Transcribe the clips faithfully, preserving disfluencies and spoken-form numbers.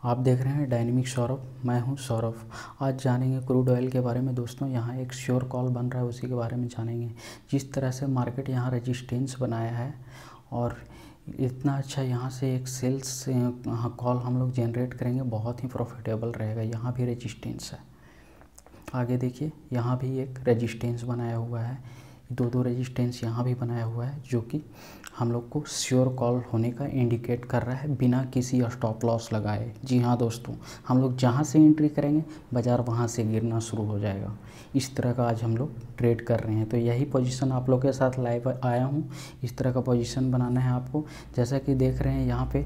आप देख रहे हैं डायनेमिक सौरभ। मैं हूं सौरभ। आज जानेंगे क्रूड ऑयल के बारे में दोस्तों। यहां एक श्योर कॉल बन रहा है, उसी के बारे में जानेंगे। जिस तरह से मार्केट यहां रेजिस्टेंस बनाया है और इतना अच्छा यहां से एक सेल्स कॉल हम लोग जनरेट करेंगे, बहुत ही प्रॉफिटेबल रहेगा। यहां भी रेजिस्टेंस है। आगे देखिए, यहाँ भी एक रेजिस्टेंस बनाया हुआ है, दो दो रेजिस्टेंस यहाँ भी बनाया हुआ है, जो कि हम लोग को श्योर कॉल होने का इंडिकेट कर रहा है बिना किसी स्टॉप लॉस लगाए। जी हाँ दोस्तों, हम लोग जहाँ से एंट्री करेंगे बाज़ार वहाँ से गिरना शुरू हो जाएगा। इस तरह का आज हम लोग ट्रेड कर रहे हैं। तो यही पोजीशन आप लोग के साथ लाइव आया हूँ। इस तरह का पोजीशन बनाना है आपको। जैसा कि देख रहे हैं यहाँ पे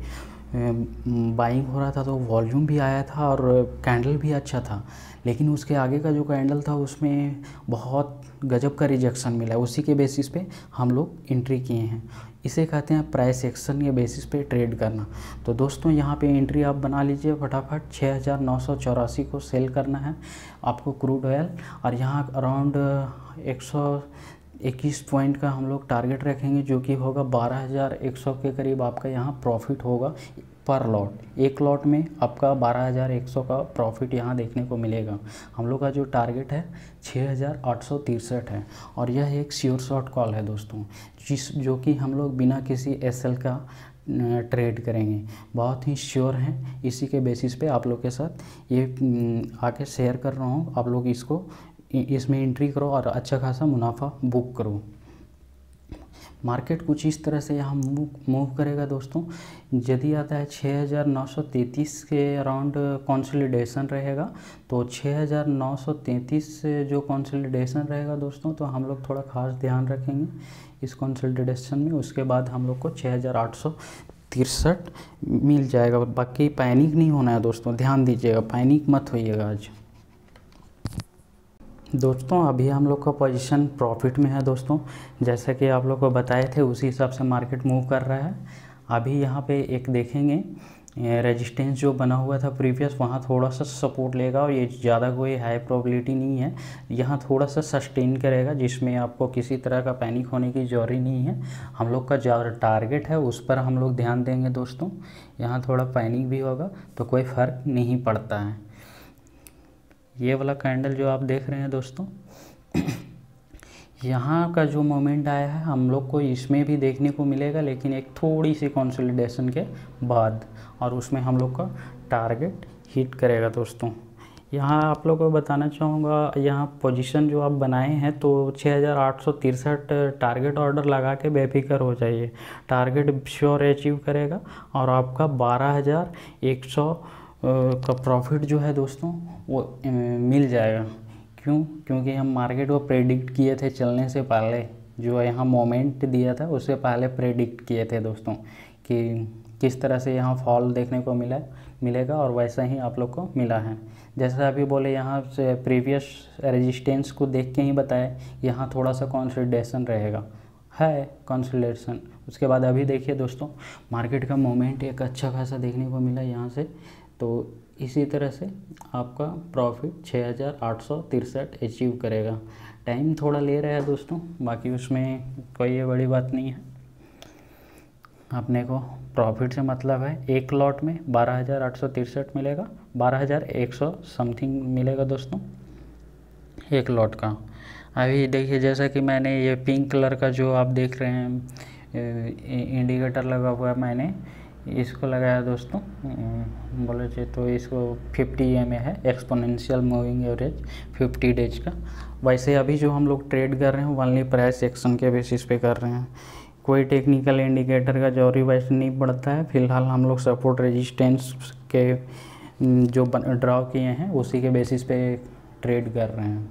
बाइंग हो रहा था, तो वॉल्यूम भी आया था और कैंडल भी अच्छा था, लेकिन उसके आगे का जो कैंडल था उसमें बहुत गजब का रिजेक्शन मिला। उसी के बेसिस पे हम लोग एंट्री किए हैं। इसे कहते हैं प्राइस एक्शन के बेसिस पे ट्रेड करना। तो दोस्तों यहाँ पे एंट्री आप बना लीजिए फटाफट। छः हज़ार नौ सौ चौरासी को सेल करना है आपको क्रूड ऑयल, और यहाँ अराउंड एक सौ इक्कीस पॉइंट का हम लोग टारगेट रखेंगे, जो कि होगा बारह हज़ार एक सौ के करीब आपका यहाँ प्रॉफिट होगा पर लॉट। एक लॉट में आपका बारह हज़ार एक सौ का प्रॉफिट यहाँ देखने को मिलेगा। हम लोग का जो टारगेट है छः हज़ार आठ सौ तिरसठ है, और यह एक श्योर शॉर्ट कॉल है दोस्तों, जिस जो कि हम लोग बिना किसी एसएल का ट्रेड करेंगे। बहुत ही श्योर हैं। इसी के बेसिस पे आप लोग के साथ ये आके शेयर कर रहा हूँ। आप लोग इसको इसमें एंट्री करो और अच्छा खासा मुनाफा बुक करो। मार्केट कुछ इस तरह से यहाँ मूव मूव करेगा दोस्तों। यदि आता है छः हज़ार नौ सौ तैंतीस के अराउंड कंसोलिडेशन रहेगा, तो छः हज़ार नौ सौ तैंतीस से जो कंसोलिडेशन रहेगा दोस्तों, तो हम लोग थोड़ा खास ध्यान रखेंगे इस कंसोलिडेशन में। उसके बाद हम लोग को छः हज़ार आठ सौ तिरसठ मिल जाएगा। बाकी पैनिक नहीं होना है दोस्तों, ध्यान दीजिएगा, पैनिक मत होइएगा आज। दोस्तों अभी हम लोग का पोजीशन प्रॉफिट में है दोस्तों। जैसा कि आप लोग को बताए थे उसी हिसाब से मार्केट मूव कर रहा है। अभी यहाँ पे एक देखेंगे रेजिस्टेंस जो बना हुआ था प्रीवियस, वहाँ थोड़ा सा सपोर्ट लेगा, और ये ज़्यादा कोई हाई प्रोबेबिलिटी नहीं है। यहाँ थोड़ा सा सस्टेन करेगा, जिसमें आपको किसी तरह का पैनिक होने की ज़रूरत नहीं है। हम लोग का जो टारगेट है उस पर हम लोग ध्यान देंगे दोस्तों। यहाँ थोड़ा पैनिक भी होगा तो कोई फ़र्क नहीं पड़ता है। ये वाला कैंडल जो आप देख रहे हैं दोस्तों, यहाँ का जो मोमेंट आया है हम लोग को इसमें भी देखने को मिलेगा, लेकिन एक थोड़ी सी कंसोलिडेशन के बाद, और उसमें हम लोग का टारगेट हिट करेगा दोस्तों। यहाँ आप लोग को बताना चाहूँगा, यहाँ पोजीशन जो आप बनाए हैं तो छः हज़ार आठ सौ तिरसठ टारगेट ऑर्डर लगा के बेफिक्र हो जाइए। टारगेट श्योर अचीव करेगा, और आपका बारह हज़ार एक सौ का प्रॉफिट जो है दोस्तों वो मिल जाएगा। क्यों? क्योंकि हम मार्केट को प्रेडिक्ट किए थे चलने से पहले, जो यहाँ मोमेंट दिया था उससे पहले प्रेडिक्ट किए थे दोस्तों कि किस तरह से यहाँ फॉल देखने को मिला मिलेगा, और वैसा ही आप लोग को मिला है। जैसा अभी बोले, यहाँ से प्रीवियस रेजिस्टेंस को देख के ही बताया, यहाँ थोड़ा सा कंसोलिडेशन रहेगा, है कंसोलिडेशन। उसके बाद अभी देखिए दोस्तों, मार्केट का मोमेंट एक अच्छा खासा देखने को मिला यहाँ से। तो इसी तरह से आपका प्रॉफिट छः हज़ार आठ सौ तिरसठ अचीव करेगा। टाइम थोड़ा ले रहा है दोस्तों, बाकी उसमें कोई बड़ी बात नहीं है। अपने को प्रॉफिट से मतलब है, एक लॉट में बारह हज़ार आठ सौ तिरसठ मिलेगा, बारह हज़ार एक सौ समथिंग मिलेगा दोस्तों एक लॉट का। अभी देखिए, जैसा कि मैंने ये पिंक कलर का जो आप देख रहे हैं इंडिकेटर लगा हुआ है, मैंने इसको लगाया दोस्तों। बोले चाहिए तो इसको फिफ्टी एम ए है, exponential moving average fifty days का। वैसे अभी जो हम लोग ट्रेड कर रहे हैं ओनली प्राइस एक्शन के बेसिस पे कर रहे हैं। कोई टेक्निकल इंडिकेटर का जरूरी वैसे नहीं पड़ता है। फिलहाल हम लोग सपोर्ट रेजिस्टेंस के जो ड्रॉ किए हैं उसी के बेसिस पे ट्रेड कर रहे हैं।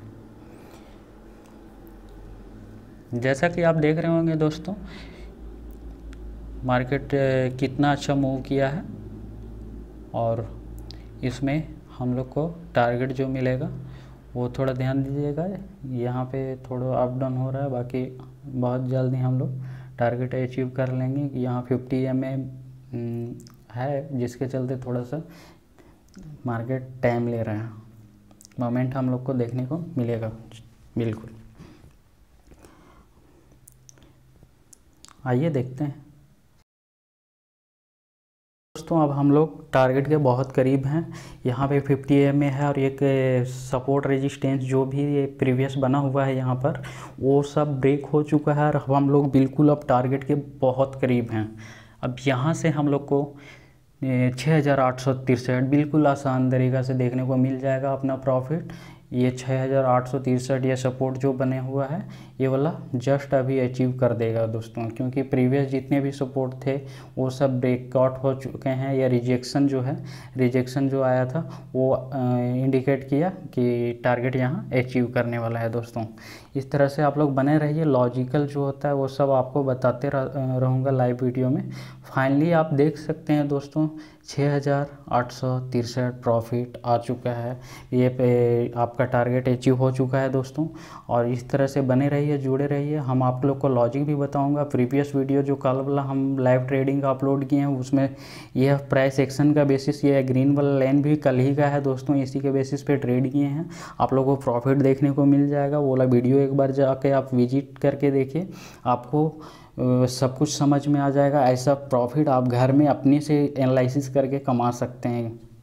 जैसा कि आप देख रहे होंगे दोस्तों, मार्केट कितना अच्छा मूव किया है, और इसमें हम लोग को टारगेट जो मिलेगा वो थोड़ा ध्यान दीजिएगा। यहाँ पे थोड़ा अप डाउन हो रहा है, बाकी बहुत जल्दी हम लोग टारगेट अचीव कर लेंगे। यहाँ फिफ्टी एम ए है, जिसके चलते थोड़ा सा मार्केट टाइम ले रहा है। मोमेंट हम लोग को देखने को मिलेगा बिल्कुल। आइए देखते हैं। दोस्तों अब हम लोग टारगेट के बहुत करीब हैं। यहाँ पे फिफ्टी एम ए है और एक सपोर्ट रेजिस्टेंस जो भी ये प्रीवियस बना हुआ है यहाँ पर वो सब ब्रेक हो चुका है और हम लोग बिल्कुल अब टारगेट के बहुत करीब हैं। अब यहाँ से हम लोग को छः हज़ार आठ सौ तिरसठ बिल्कुल आसान तरीक़ा से देखने को मिल जाएगा अपना प्रॉफिट। ये छः हज़ार आठ सौ तिरसठ ये सपोर्ट जो बने हुआ है ये वाला जस्ट अभी अचीव कर देगा दोस्तों, क्योंकि प्रीवियस जितने भी सपोर्ट थे वो सब ब्रेकआउट हो चुके हैं या रिजेक्शन जो है रिजेक्शन जो आया था वो इंडिकेट किया कि टारगेट यहाँ अचीव करने वाला है दोस्तों। इस तरह से आप लोग बने रहिए, लॉजिकल जो होता है वो सब आपको बताते रहूँगा लाइव वीडियो में। फाइनली आप देख सकते हैं दोस्तों छः हज़ार आठ सौ तिरसठ प्रॉफिट आ चुका है, ये पे आपका टारगेट अचीव हो चुका है दोस्तों। और इस तरह से बने रहिए, जुड़े रहिए, हम आप लोग को लॉजिक भी बताऊंगा। प्रीवियस वीडियो जो कल वाला हम लाइव ट्रेडिंग का अपलोड किए हैं उसमें यह प्राइस एक्शन का बेसिस, ये ग्रीन वाला लाइन भी कल ही का है दोस्तों, इसी के बेसिस पे ट्रेड किए हैं। आप लोगों को प्रॉफिट देखने को मिल जाएगा, वो वाला वीडियो एक बार जाके आप विजिट करके देखिए, आपको सब कुछ समझ में आ जाएगा। ऐसा प्रॉफिट आप घर में अपने से एनालिसिस करके कमा सकते हैं।